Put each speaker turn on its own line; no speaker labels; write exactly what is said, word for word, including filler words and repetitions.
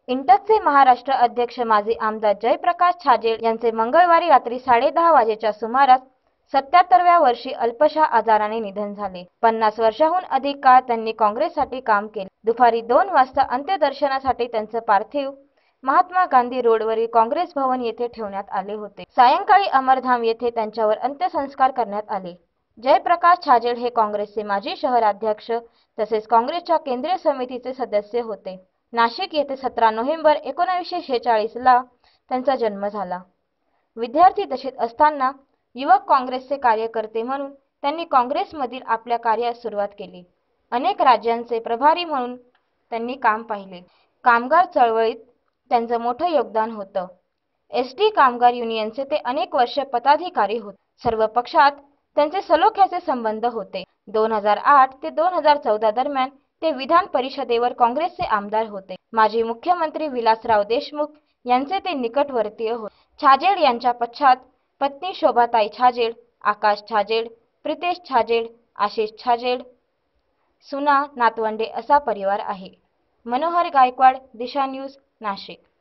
इंटकचे महाराष्ट्र अध्यक्ष माजी आमदार जयप्रकाश छाजेड यांचे मंगळवारी रात्री साडेदहा वाजेच्या सुमारास सत्याहत्तराव्या वर्षी अल्पशा आजाराने निधन झाले. पन्नास वर्षाहून अधिक काळ त्यांनी काँग्रेससाठी काम केले. दुपारी दोन वाजता अंत्यदर्शनासाठी त्यांचे पार्थिव महात्मा गांधी रोडवरील काँग्रेस भवन येथे ठेवण्यात आले होते. सायंकाळी अमरधाम येथे त्यांच्यावर अंत्यसंस्कार करण्यात आले. जयप्रकाश छाजेड हे काँग्रेसचे माजी शहराध्यक्ष तसेच काँग्रेसच्या केंद्रीय समितीचे सदस्य होते. नाशिक येथे सतरा नोव्हेंबर एकोणीसशे शेचाळीस ला त्यांचा जन्म झाला. विद्यार्थी दशेत असताना युवक काँग्रेसचे कार्यकर्ते म्हणून त्यांनी काँग्रेसमधील आपल्या कार्यास सुरुवात केली. अनेक राज्यांचे प्रभारी म्हणून त्यांनी काम पाहिले. कामगार चळवळीत त्यांचे मोठे योगदान होते. एसटी कामगार युनियनचे ते अनेक वर्ष पदाधिकारी होते. सर्व पक्षात त्यांचे सलोख्याचे संबंध होते. दोन हजार आठ ते दोन हजार चौदा दरम्यान ते विधान परिषदेवर काँग्रेसचे आमदार होते. माजी मुख्यमंत्री विलासराव देशमुख यांचे ते निकटवर्तीय होते. छाजेड यांच्या पश्चात पत्नी शोभाताई छाजेड, आकाश छाजेड, प्रितेश छाजेड, आशिष छाजेड, सुना, नातवंडे असा परिवार आहे. मनोहर गायकवाड, दिशा न्यूज, नाशिक.